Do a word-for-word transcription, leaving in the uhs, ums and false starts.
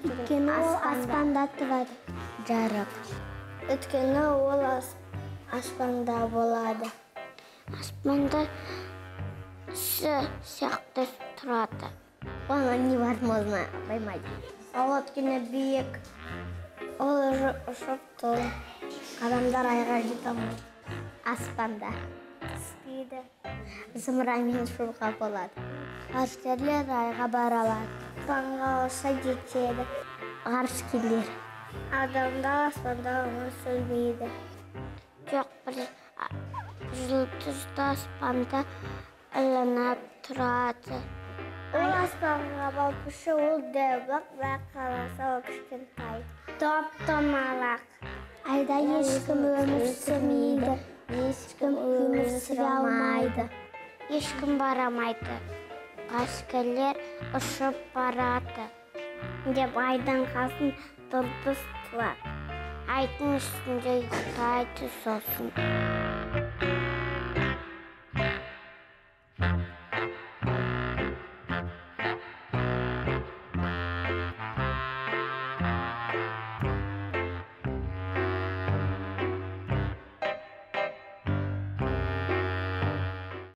Өткені ол аспанда тұрады. Жарық. Өткені ол аспанда болады. Аспанда С сияқты тұрады. Оны невозможно поймать. Ол өткені биік. Ол ұшып тұр. Адамдар айға жете алмайды. Аспанда. Түспейді. Зымыранмен ұшуға болады. Ғарышкерлер айға бара алады. Аспанға ұша жетеді. Ғарышкерлер. Адамдар аспанда өмір сүрмейді. Жоқ, бір жұлдызды аспанда ілініп тұрады. Ол аспанға барып ұшы, ол дәбақ, бірақ қаласа ол кішкентай. Топ-томалақ. Айда ешкім өмір сүрмейді. Ешкім өмір сүре алмайды. Ешкім барамайды. Ғарышкерлер ұшып барады. Деп айдың қасын дұрдыз тұлады. Айдың үстінде ұйықтайды сосын.